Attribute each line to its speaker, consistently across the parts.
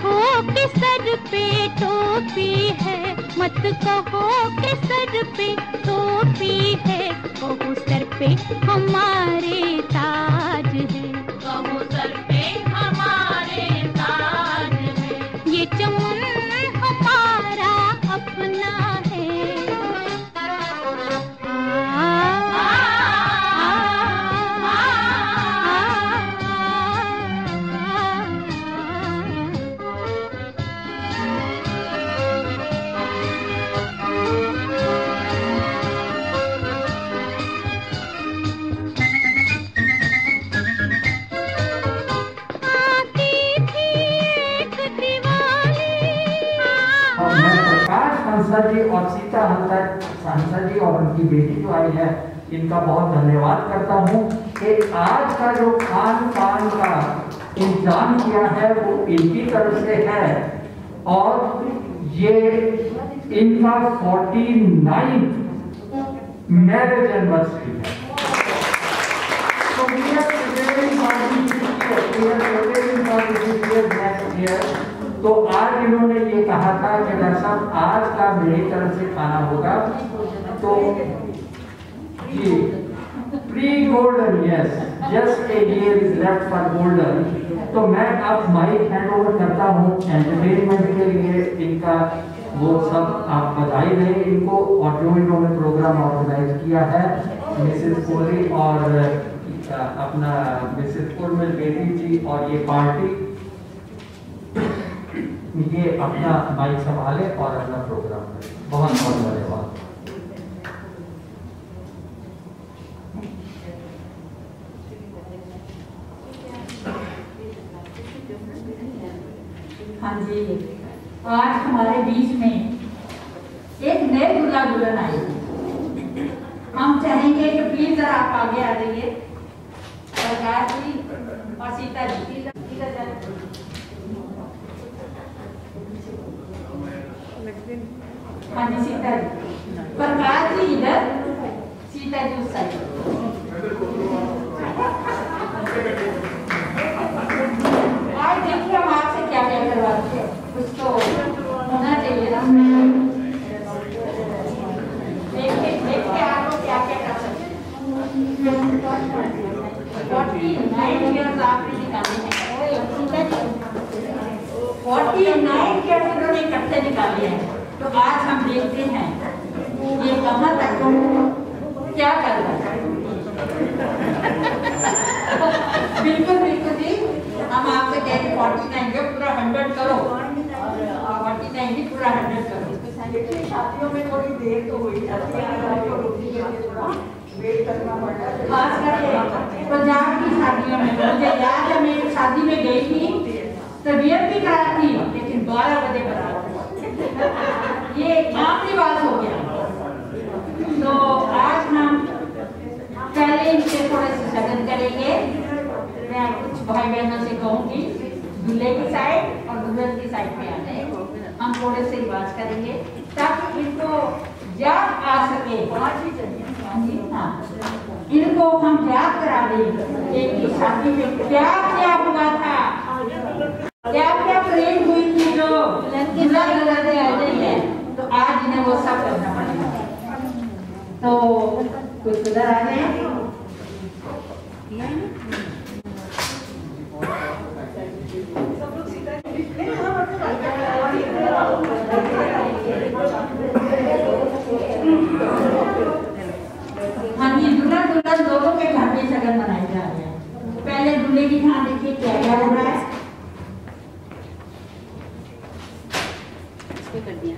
Speaker 1: कहो कि सर पे टोपी है, मत कहो कि सर पे टोपी है, कहो सर पे हमारे ताज है, कहो सर पे हमारे ताज है, ये चमन हमारा अपना है।
Speaker 2: हंसा जी और सीता हंसा जी और उनकी बेटी जो आई है, इनका बहुत धन्यवाद करता हूँ कि आज का जो खान पान का इंतजाम किया है वो इनकी तरफ से है और ये इनका 49th मैरिज एनिवर्सरी है। तो आज इन्होंने ये कहा था कि डॉक्टर साहब आज का मेरी तरफ से खाना होगा, तो जी pre golden, yes just a year is left for golden. तो मैं अब माइक हैंड ओवर करता हूँ एंटरटेनमेंट के लिए, इनका वो सब आप बधाई दें इनको, और जो इन्होंने प्रोग्राम ऑर्गेनाइज किया है मिसेस कोहली और अपना मिसेस कुरमिल बेटी जी और ये पार्टी, ये अपना माइक संभाले और अपना प्रोग्राम करें। बहुत बहुत धन्यवाद।
Speaker 3: हाँ जी, आज हमारे बीच में एक नए दूल्हा दुल्हन आए। हम चाहेंगे कि प्लीज आप आगे आ जाइए, प्रकाश जी और सीता जी। हाँ जी, सीता जी, प्रकाश जी इधर, सीता जी उस साइड। आज देखिए हम आपसे क्या क्या करवाते हैं, कुछ तो होना चाहिए ना। देखिए आपको क्या क्या कर सकते हैं। 49 ईयर्स आपने निकाले हैं, 49 ईयर्स उन्होंने इकट्ठे निकाले हैं। तो आज हम देखते हैं ये कहाँ तक क्या कर रहा है। बिल्कुल बिल्कुल जी, हम आपसे कह रहे 49 के पूरा 100 करो, 49 की पूरा 100 करो।
Speaker 4: देखिए शादियों में थोड़ी देर तो हुई जाती है, वेट करना पड़ता है,
Speaker 3: खास करके पंजाब की शादियों में। मुझे याद है मैं एक शादी में गई थी, तबीयत भी खराब थी लेकिन 12 बजे बराबर ये आखिरी बात हो गया। तो आज हम पहले इनसे थोड़े से सगन करेंगे। मैं कुछ भाई बहनों से कहूँगी दूल्हे की साइड और दुल्हन की साइड पे आ जाए, हम थोड़े से रिवाज करेंगे ताकि इनको याद आ सके। हाँ, इनको हम याद करा दें कि शादी में क्या क्या हुआ था, क्या क्या परेड हुई थी, जो दूल्हा दुल्हन आ रही है। तो आज इन्हें वो सब करना पड़ेगा। तो कुछ उधर आ जाए। हाँ जी, दूल्हा दुल्हन दोनों के घर में शगन मनाई जा रही है। पहले दूल्हे की यहाँ देखिए क्या क्या हो रहा है। कर दिया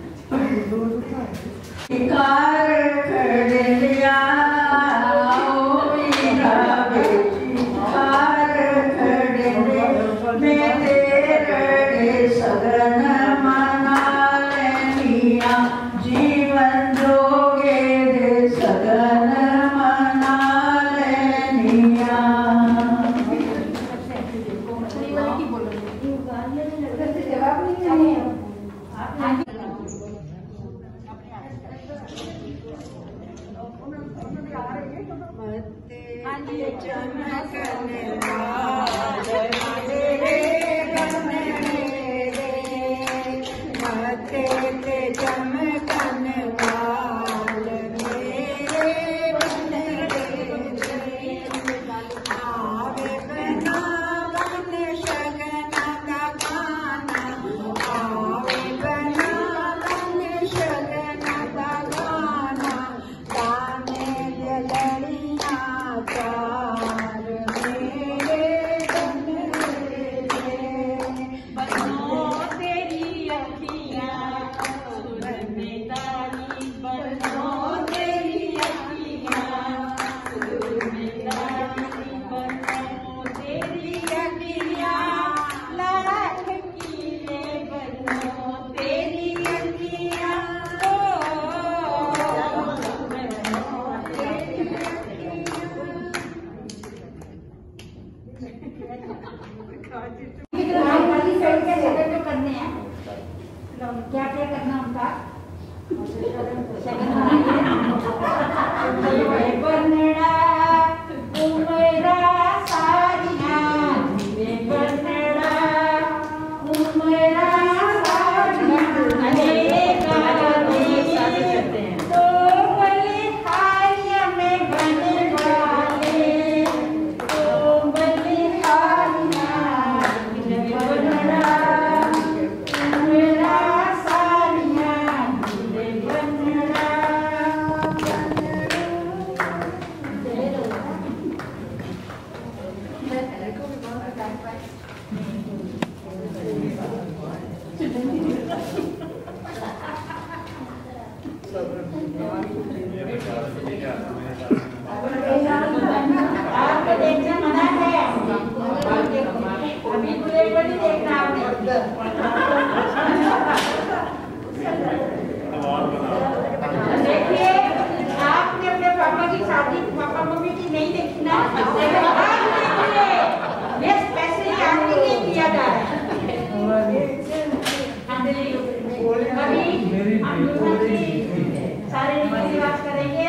Speaker 4: जीवन जोगे सगन मना लेनिया। चमकने
Speaker 3: आपको देखना मना है, अभी दूल्हे को नहीं देखना आपने। देखिए, आपने अपने पापा की शादी पापा मम्मी की नहीं देखी ना, ये स्पेशली आपके लिए किया जा रहा है। अभी हम सारे रीति रिवाज करेंगे।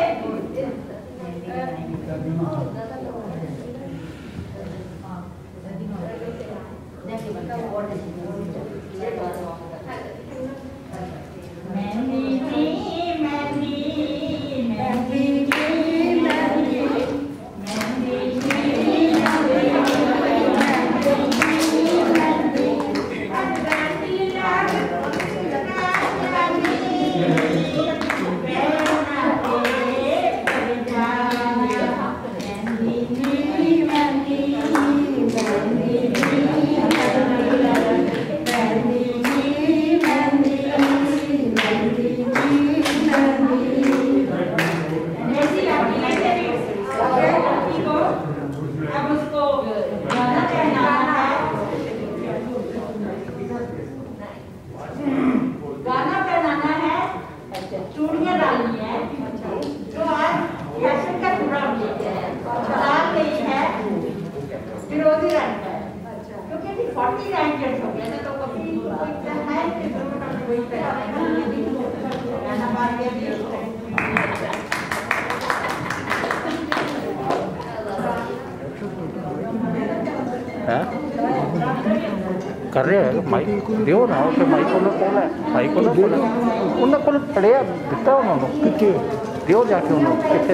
Speaker 5: कर रहे हैं माइक दियो ना उसे माइक को खोला माइक को खोला उन्हें को पढ़िया दिता उन्होंने कितने दियो जाके उन्होंने कितने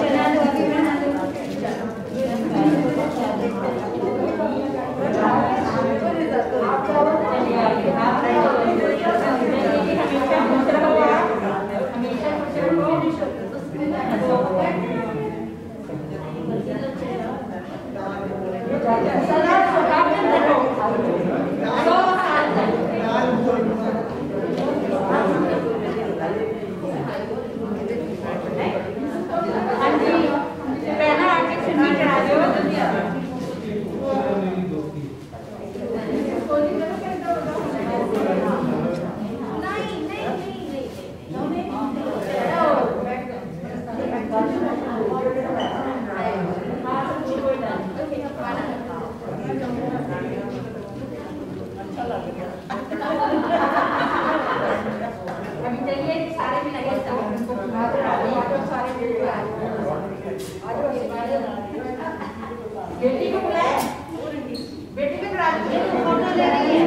Speaker 3: बेटी को बुलाए, बेटी को बुला के फोटो ले रही है।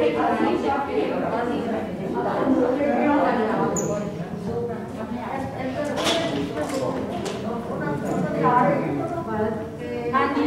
Speaker 3: हाँ जी,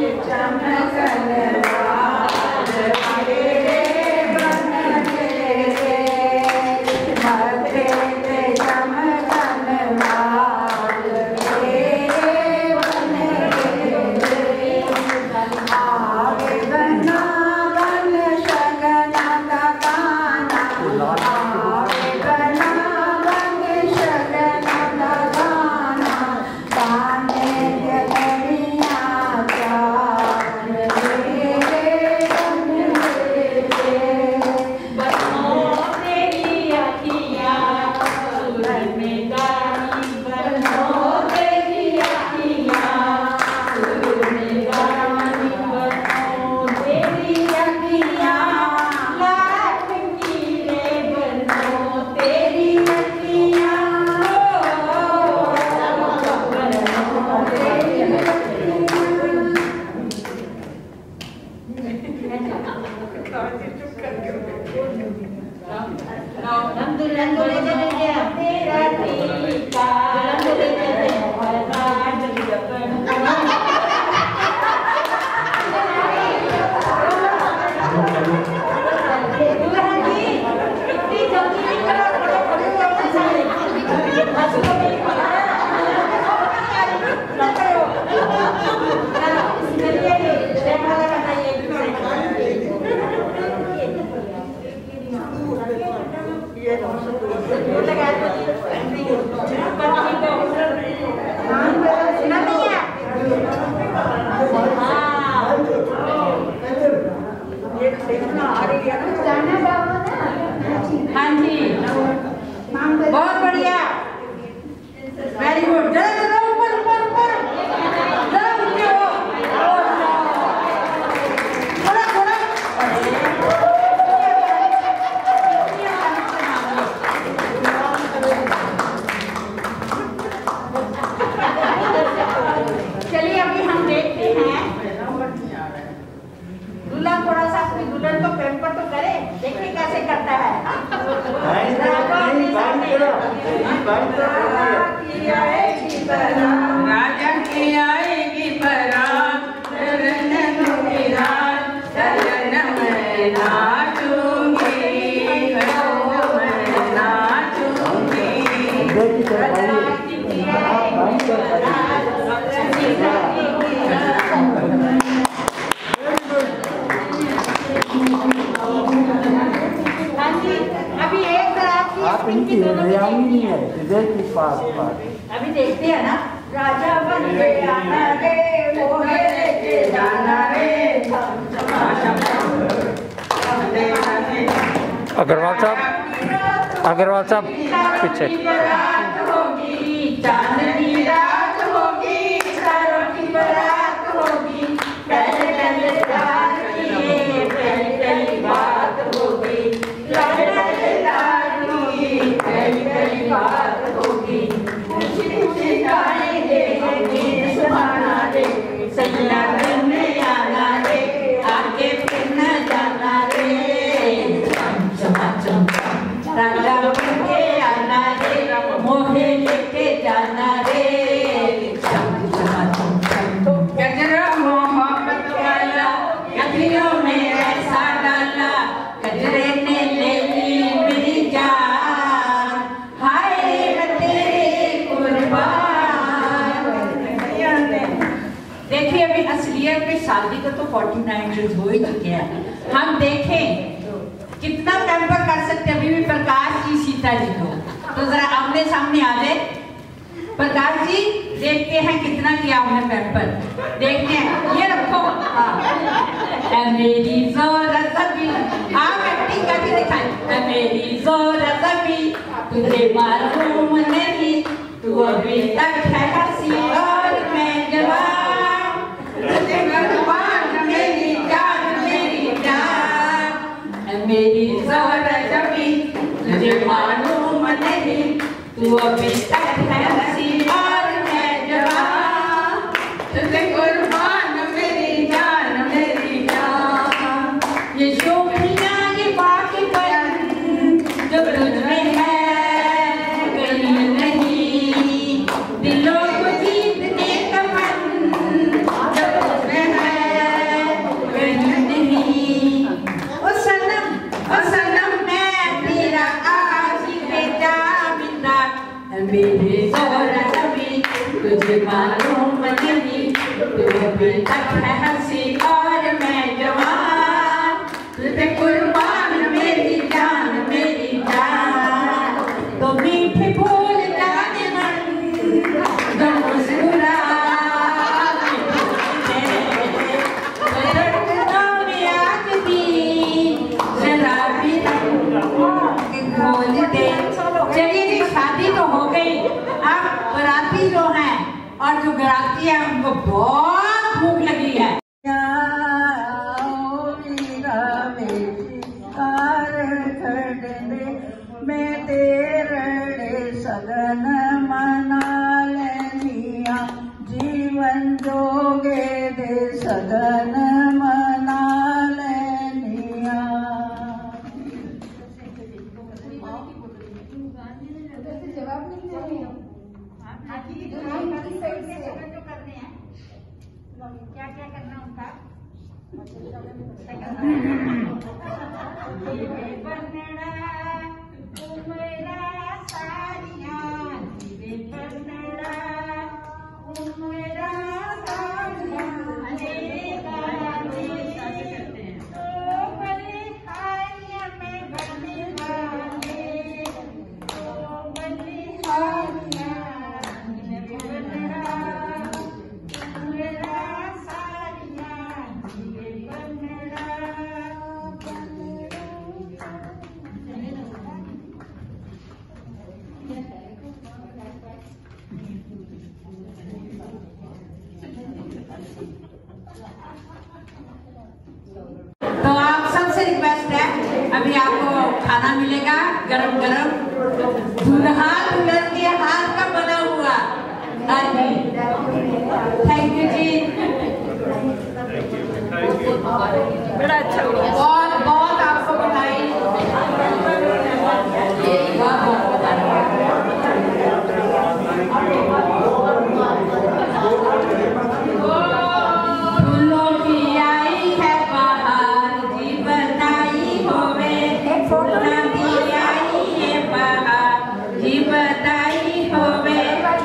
Speaker 4: ये देखना आ रही है।
Speaker 3: हाँ जी, बहुत बढ़िया, वेरी गुड। जरा ऊपर ऊपर ऊपर, जरा ऊपर हो, थोड़ा थोड़ा। चलिए अभी हम देखते हैं, दुल्हन थोड़ा सा अपनी दुल्हन को पैम्पर तो करे, देखिए कैसे करता है। राजा की आएगी बारात, चरण मेरा चरण में नाचूंगी, मैं नाचूंगी। हाँ जी, अभी एक बारात
Speaker 2: आप इनकी नहीं है, इधर की पास।
Speaker 3: अभी देखते हैं ना। राजा बन के आना रे, मोहे लेके जाना रे।
Speaker 5: अग्रवाल साहब पीछे।
Speaker 3: बारात होगी, चांदनी रात होगी, सारों की बारात होगी, पहले पहले प्यार किए, पहली पहली बात होगी, पहले पहली बात होगी, खुशी खुशी गाएंगे, गीत सुनाना रे, सजना करने आना रे, आगे फिर न जाना रे। राजा बन के आना रे, मोहे लेके जाना रे। गजरा मोहब्बत वाला गलियों में ऐसा डाला, गजरे ने ले ली मेरी जान, हाय मैं तेरे कुर्बान। देखिए अभी असलियत में शादी को तो 49 डेज हो ही चुके हैं। हम देखें कितना पैम्पर कर सकते हैं। अभी भी प्रकाश जी सीता जी को तो जरा आमने सामने आ जाए। प्रकाश जी देखते हैं कितना किया आपने पैम्पर, देखते हैं। ये रखो, मेरी ज़रूरत भी आप एक्टिंग करके दिखाएं। मेरी ज़रूरत भी तुझे मालूम नहीं, तू अभी तक है हंसी और मैं जवान, तुझे कुर्बान मेरी जान मेरी जान। मेरी ज़रूरत भी तुझे मालूम नहीं, तू अभी तक है हंसी और मैं जवान, तुझे कुर्बान मेरी जान मेरी जान। ये शोभियाँ ये बाकीपन जो तुझ में है कहीं नहीं, दिलों को जीतने का मन जो तुझ में है कहीं नहीं। ओ सनम मैं तेरा आशिक़ जाबिंदा, मेरी ज़रूरत भी तुझे मालूम नहीं, तू अभी तक है हंसी और मैं जवान, तुझे कुर्बान मेरी जान मेरी जान। तो मीठे बोल जाने मन तो मुस्कुरा, चलिए जी शादी तो हो गई। अब बराती जो है और जो बराती है उनको बहुत भूख लगी है।
Speaker 4: मैं तेरे सगन मना लेनिया, जीवन जोगे दे सगन मना लेनिया।
Speaker 3: क्या क्या करना उनका गरम गरम दुल्हा दुल्हन के हाथ का बना हुआ। हाँ जी, थैंक यू जी, बड़ा अच्छा हुआ। बहुत बहुत आपको बधाई। फूलों की आई है बहार जी बधाई होवे, फूलों की आई है बहार जी बधाई होवे।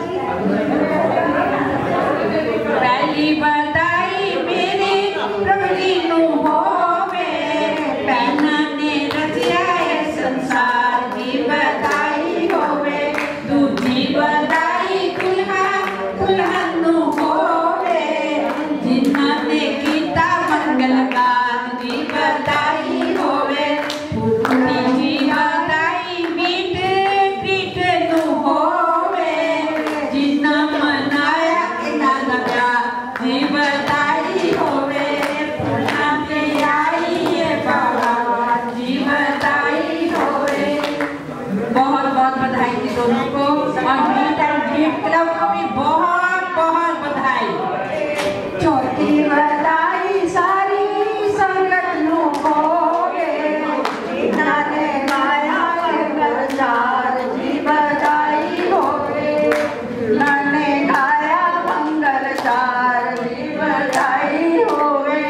Speaker 3: पहली बधाई मेरे प्रभु जी नू होवे, पहना ने रचिया है संसार जी बधाई होवे। दूजी बधाई दुल्हा दुल्हन नू होवे, जिन्हां ने कीता मंगल काम जी बधाई होवे। तीजी बधाई मीठ पीठ नू होवे, जिन्हां मनाया इन्हां दा प्यार जी बधाई होवे। फूलां ते आई है बहार जी बधाई होवे। बहुत बहुत बधाई थी दोनों को, और मीट एंड ग्रीट क्लब को भी बहुत बहुत बधाई। छोटी बधाई सारी संगत नू होवे, नाने माया मंगलचार जी बधाई होवे। नाने गाया मंगलचार जी बधाई होवे।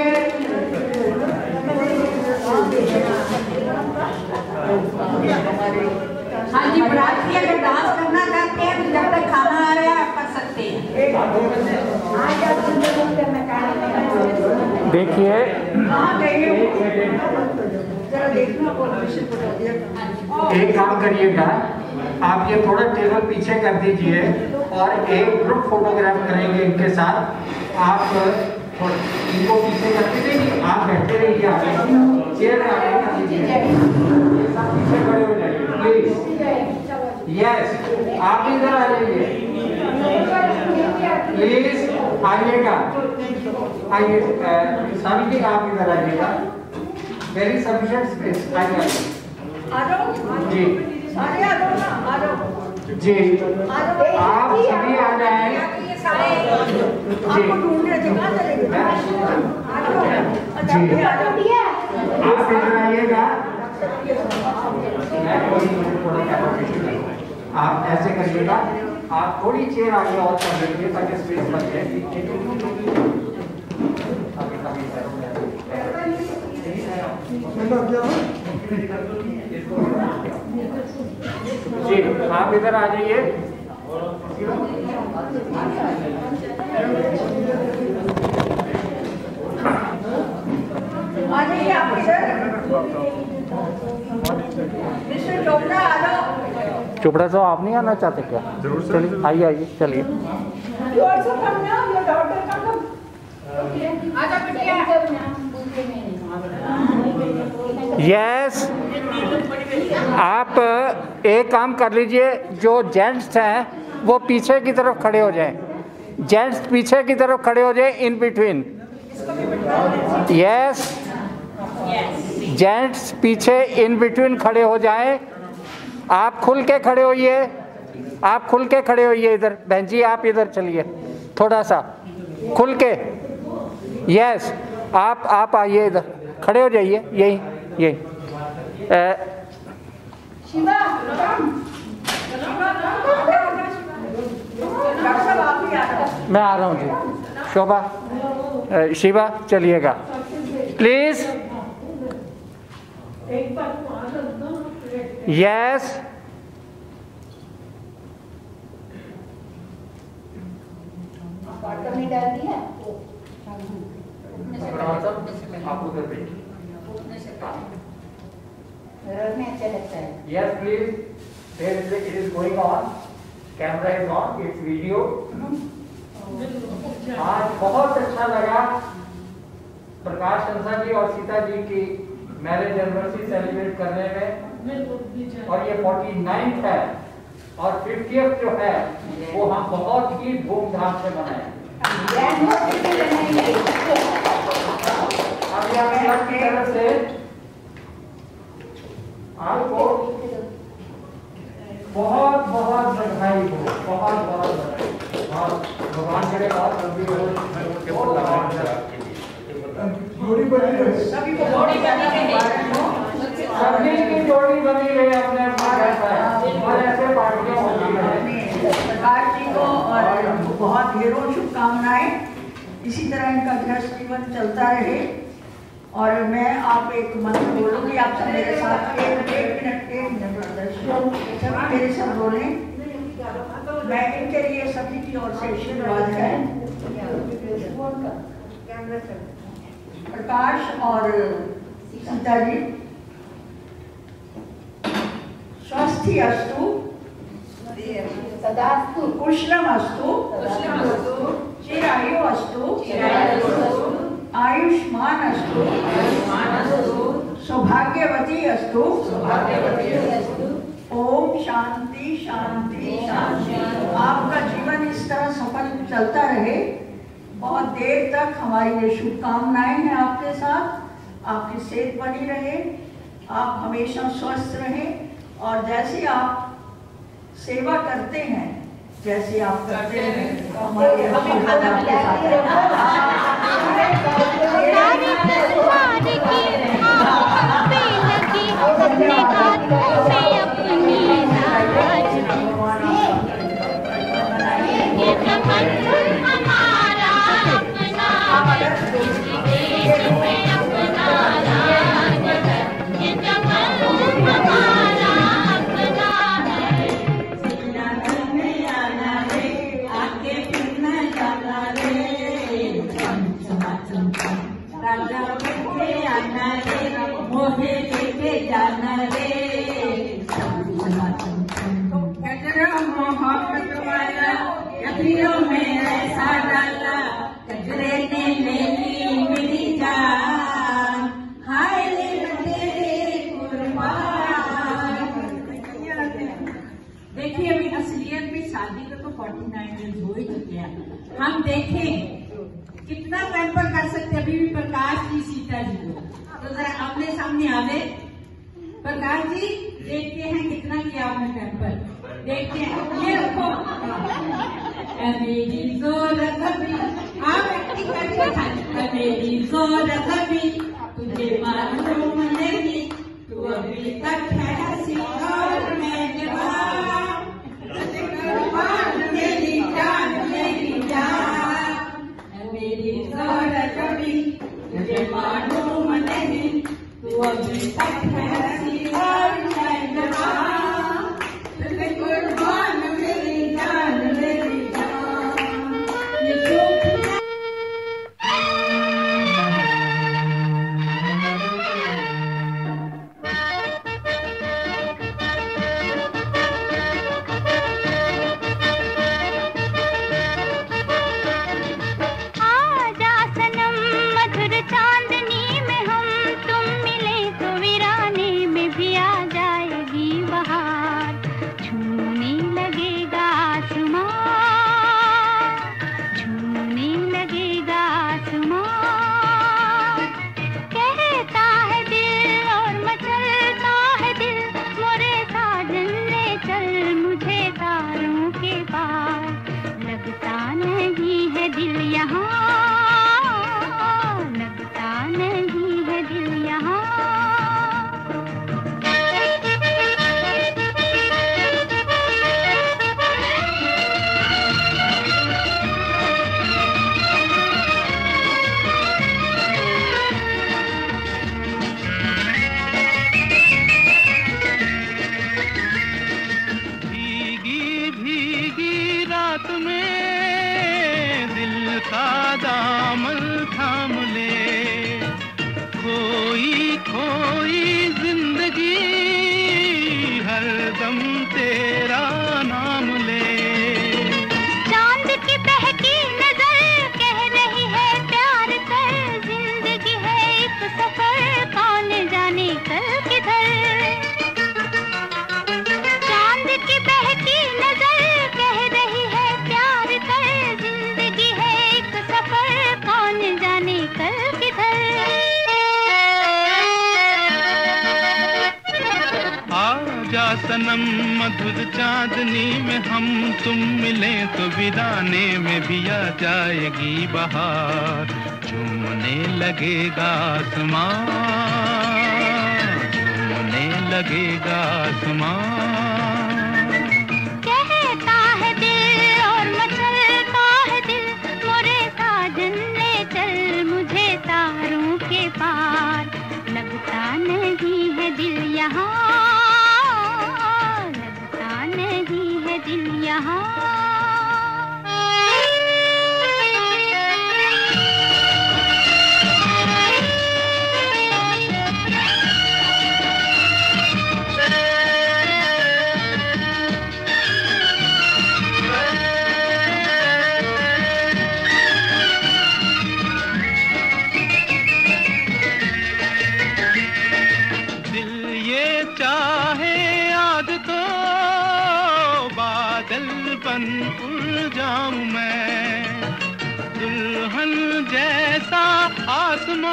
Speaker 3: हाँ जी, बराती अगर डांस करना चाहते हैं तो जब तक खाना आ रहा है आप कर सकते हैं।
Speaker 5: देखिए
Speaker 2: एक काम करिएगा, आप ये थोड़ा टेबल पीछे कर दीजिए और एक ग्रुप फोटोग्राफ करेंगे इनके साथ। आप इनको पीछे करके देखिए, आप बैठे रहिए, आगे चेयर में आगे कर दीजिए, सब पीछे खड़े हो जाइए प्लीज। यस, आप इधर आ जाइए प्लीज, आइएगा, आइए सभी जी, आप इधर आइएगा। वेरी सफिशिएंट स्पेस, आइए जी जी, आप सभी आ जाए जी जी, आप इधर आइएगा। आप ऐसे करिएगा, आप थोड़ी चेयर आगे और कर लीजिए ताकि स्पेस बच जाए। जी, आप इधर आ जाइए।
Speaker 4: आप इधर मिस्टर चोपड़ा आ जाओ।
Speaker 5: चोपड़ा साहब आप नहीं आना चाहते क्या? जरूर सर, चलिए आइए आइए चलिए।
Speaker 4: You also come now, your daughter come. आजा बिटिया।
Speaker 5: यस, आप एक काम कर लीजिए, जो जेंट्स हैं वो पीछे की तरफ खड़े हो जाएं, जेंट्स पीछे की तरफ खड़े हो जाएं, इन बिटवीन। यस, जेंट्स पीछे इन बिटवीन खड़े हो जाएं। आप खुल के खड़े होइए, आप खुल के खड़े होइए। इधर बहन जी आप इधर चलिए, थोड़ा सा खुल के। यस, आप आइए, इधर खड़े हो जाइए, यही यही।
Speaker 4: शिवा,
Speaker 5: मैं आ रहा हूँ जी। शोभा, शिवा चलिएगा please. Yes,
Speaker 2: Yes, please. It is going on. Camera is on. It's video. आज बहुत अच्छा लगा प्रकाश हंसा जी और सीता जी की मैरिज एनिवर्सरी सेलिब्रेट करने में, और ये 49th है और 50th जो है वो हम बहुत ही धूमधाम से मनाएं। अभी आप की तरफ से आपको बहुत बहुत बधाई हो, बहुत बहुत बधाई। और भगवान करे बहुत लंबी हो।
Speaker 4: सभी को जोड़ी बनी रहे हो,
Speaker 2: सभी की जोड़ी बनी रहे अपने अपना रहता है और ऐसे पार्टियां होती हैं।
Speaker 4: प्रकाश जी को और बहुत ढेरों शुभकामनाएं। इसी तरह इनका गृहस्थ जीवन चलता रहे। और मैं आप एक मंत्र बोलूंगी, आप सब मेरे साथ एक मिनट सभी मेरे साथ बोलें। मैं इनके लिए सभी की ओर से आशीर्वाद है। प्रकाश और सीता जी, स्वस्थि अस्तु,
Speaker 3: सदास्तु,
Speaker 4: कुशलम अस्तु, चिरायु अस्तु, आयुष्मान अस्तु, सौभाग्यवती अस्तु। ओम शांति शांति शांति। आपका जीवन इस तरह सफल चलता रहे, बहुत देर तक हमारी ये शुभकामनाएं हैं आपके साथ। आपकी सेहत बनी रहे, आप हमेशा स्वस्थ रहें और जैसे आप सेवा करते हैं, जैसे आप करते हैं हमारे आशीर्वाद आपके साथ है।
Speaker 1: सारी तलवार की आंखों पे लगी, अपने हाथों में अपनी नाज ये चमन हमारा अपना है, इस देश में अपना राज है। ये चमन हमारा अपना है।
Speaker 3: मोहे लेके जाना रे, कचरा मोहब्बत वाला कचरियों में ऐसा डाला, कचरे ने मेरी मेरी जान, हाय रे तेरे कुर्बान। देखिए अभी असलियत में शादी को तो 49 ईयर्स हो ही चुके हैं। हम देखें कितना पैम्पर कर सकते अभी भी प्रकाश जी सीता जी को, तो जरा अपने सामने आवे। प्रकाश जी देखते हैं कितना किया आपने पैम्पर, देखते हैं। ये रखो मेरी जोर कभी, आप एक्टिंग करके था मेरी जोर कभी, तुझे मालूम नहीं तू अभी तक है हंसी और मैं जवान, मेरी जान मेरी जान, मेरी जोर कभी तुझे मालूम नहीं तू अभी तक है हंसी और मैं जवान, तुझे कुर्बान मेरी जान मेरी जान। ये जो
Speaker 6: जा सनम मधुर चांदनी में हम तुम मिले तो वीराने में भी आ जाएगी बहार, झूमने लगेगा आसमां, झूमने लगेगा आसमां।
Speaker 1: कहता है दिल और मचलता है दिल, मोरे साजन ले चल मुझे तारों के पार, लगता नहीं है दिल यहाँ, लगता नहीं है दिल यहाँ।
Speaker 6: उड़ जाऊं मैं दुल्हन जैसा आसमां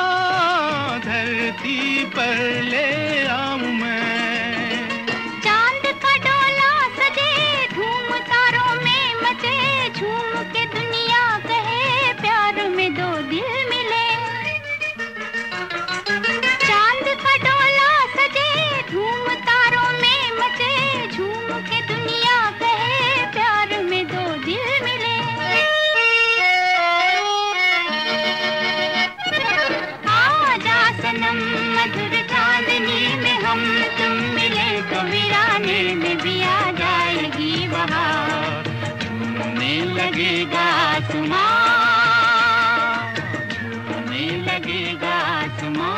Speaker 6: धरती पर ले आऊं मैं।
Speaker 1: चांद का डोला सजे धूम तारों में मचे, झूम के दुनिया कहे प्यार में दो दिल मिले। चांद का डोला सजे धूम तारों में मचे, झूम के दुनिया प्यार में दो दिल मिले। आजा सनम मधुर चांदनी में हम तुम मिले तो वीराने में भी आ जाएगी बहार, झूमने लगेगा आसमां, झूमने लगेगा आसमां।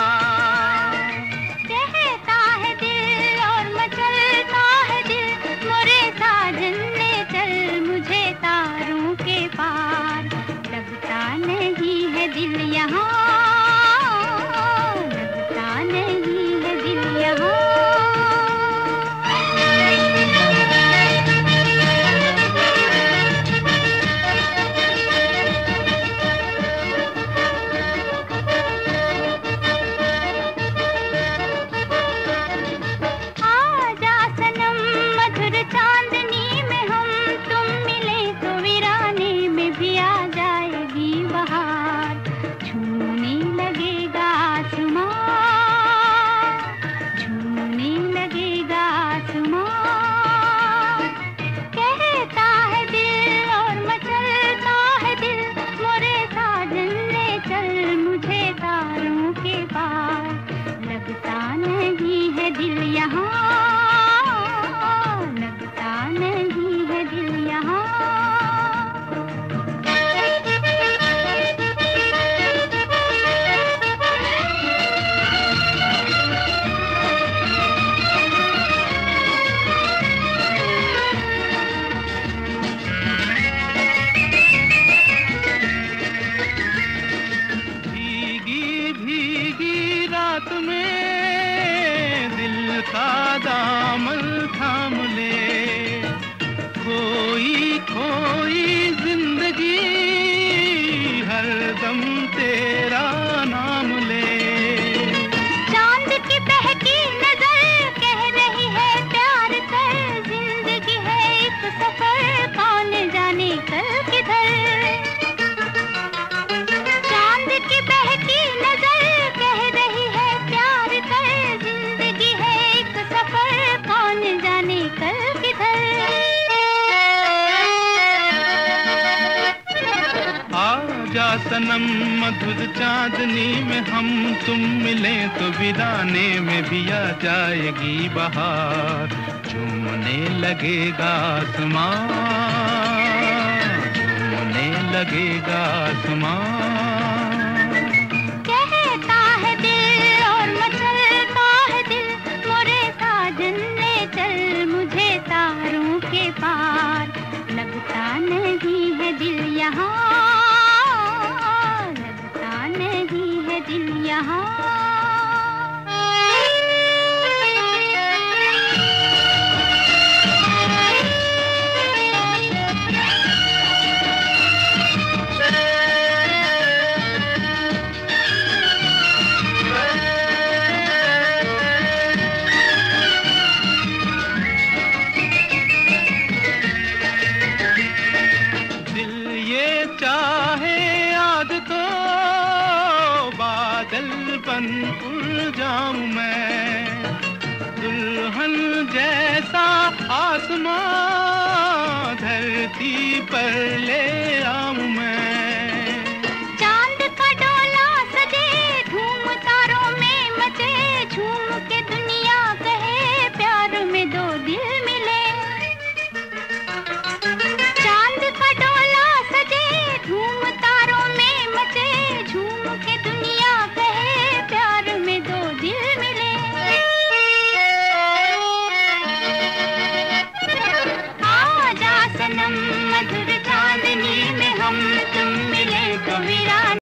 Speaker 1: कहता है दिल और मचलता है दिल, मोरे साजन ले चल मुझे तारों के पार, लगता नहीं है दिल यहाँ, लगता नहीं है दिल यहाँ।
Speaker 6: सनम मधुर चांदनी में हम तुम मिले तो वीराने में भी आ जाएगी बहार, झूमने लगेगा आसमां, झूमने लगेगा आसमां।
Speaker 1: कहता है दिल और मचलता है दिल, मोरे साजन ले चल मुझे तारों के पार, लगता नहीं है दिल यहाँ, नहीं है दिल यहाँ।
Speaker 6: जैसा आसमां धरती पर ले आऊं मैं।